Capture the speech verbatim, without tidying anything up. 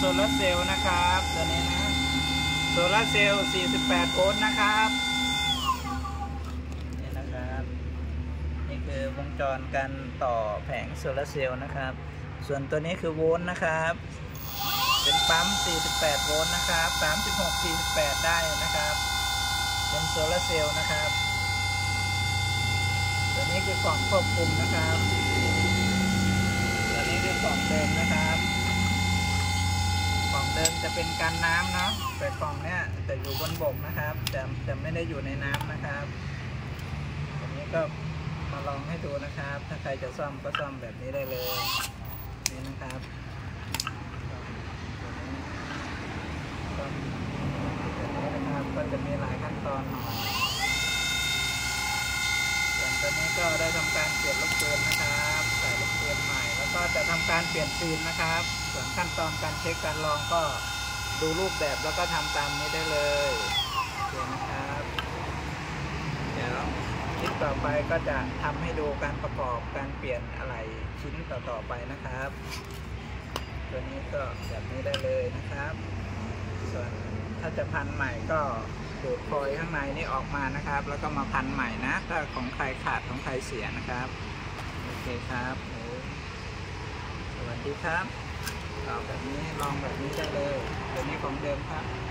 โซลาร์เซลล์นะครับตัวนี้นะโซลาร์เซลล์สี่สิบแปดโวลต์นะครับนี่นะครับนี่คือวงจรการต่อแผงโซลาร์เซลล์นะครับส่วนตัวนี้คือโวลต์นะครับเป็นปั๊มสี่สิบแปดโวลต์นะครับสามสิบหก สี่สิบแปดได้นะครับเป็นโซลาร์เซลล์นะครับตัวนี้คือกล่องควบคุมนะครับตัวนี้คือกล่องเดิมนะครับกล่องเดิมจะเป็นกันน้ำเนาะแต่กล่องเนี้ยจะอยู่บนบกนะครับจะจะไม่ได้อยู่ในน้ำนะครับตัวนี้ก็มาลองให้ดูนะครับถ้าใครจะซ่อมก็ซ่อมแบบนี้ได้เลยนี่นะครับซ่อมแบบนี้นะครับก็จะมีหลายขั้นตอนหน่อยส่วนตัวนี้ก็ได้ทำการเปลี่ยนลูกปืนนะครับใส่ลูกปืนใหม่แล้วก็จะทำการเปลี่ยนซีนนะครับส่วนขั้นตอนการเช็คการลองก็ดูรูปแบบแล้วก็ทำตามนี้ได้เลยโอเคนะครับเดี๋ยวคลิปต่อไปก็จะทำให้ดูการประกอบการเปลี่ยนอะไรชิ้นต่อๆไปนะครับตัวนี้ก็แบบนี้ได้เลยนะครับส่วนถ้าจะพันใหม่ก็ดูดฟอยล์ข้างในนี่ออกมานะครับแล้วก็มาพันใหม่นะถ้าของใครขาดของใครเสียนะครับโอเคครับสวัสดีครับเอาแบบนี้ลองแบบนี้ได้เลยตัวนี้ของเดิมครับ